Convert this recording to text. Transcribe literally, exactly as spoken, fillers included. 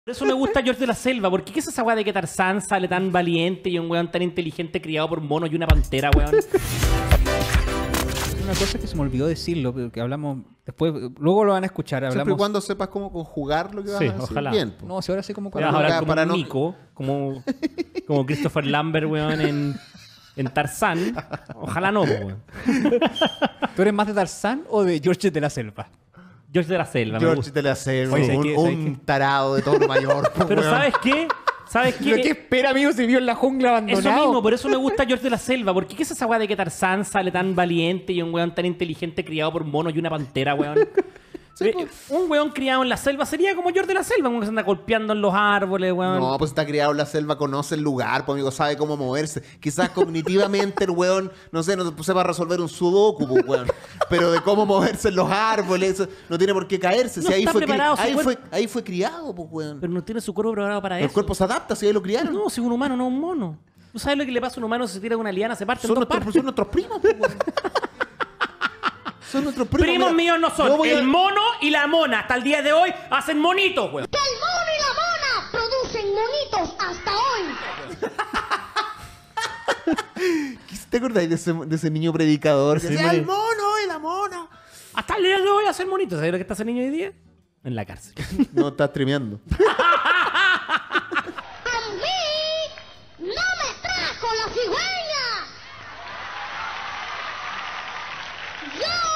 Por eso me gusta George de la Selva, porque ¿qué es esa weá de que Tarzán sale tan valiente y un weón tan inteligente criado por monos y una pantera, weón? Una cosa que se me olvidó decirlo, pero que hablamos después, luego lo van a escuchar. Hablamos... Siempre y cuando sepas cómo conjugar lo que vas Sí, a decir ojalá. bien. Po. No, si ahora sé cómo... Te vas a para hablar no- como para un no- mico, como, como Christopher Lambert, weón, en, en Tarzán. Ojalá no, weón. ¿Tú eres más de Tarzán o de George de la Selva? George de la Selva, me George gusta. de la Selva, Oye, ¿sabes un, qué? ¿sabes un qué? tarado de tono mayor. po, Pero weón. ¿sabes qué? ¿Sabes ¿Pero qué qué? espera, amigo, si vio en la jungla abandonado? Eso mismo, por eso me gusta George de la Selva, porque ¿qué es esa weá de que Tarzán sale tan valiente y un weón tan inteligente criado por monos y una pantera, weón? Eh, un weón criado en la selva sería como George de la Selva, un weón que se anda golpeando en los árboles, weón. No, pues está criado en la selva, conoce el lugar, pues amigo, sabe cómo moverse. Quizás cognitivamente el weón, no sé, no sepa resolver un sudoku, pues, weón. Pero de cómo moverse en los árboles, eso no tiene por qué caerse. No Si ahí, está fue, cri- preparado su ahí, cuerpo. fue, ahí fue criado, pues, weón. Pero no tiene su cuerpo preparado para El eso. cuerpo se adapta, si ahí lo criaron. No, si un humano no es un mono. ¿Tú sabes lo que le pasa a un humano si se tira de una liana, se parte son, en dos nuestros, partes? son nuestros primos, pues, weón. Son nuestros primos. Primos mira. míos no son. Yo voy a- El mono y la mona hasta el día de hoy hacen monitos, weón. Que el mono y la mona producen monitos hasta hoy. ¿Te acordáis de ese, de ese niño predicador? Que Sí, decía, muy- el mono y la mona. Hasta el día de hoy hacen monitos. ¿Sabes lo que está ese niño hoy día? En la cárcel. No, está streameando. A mí no me trajo la cigüeña. Yo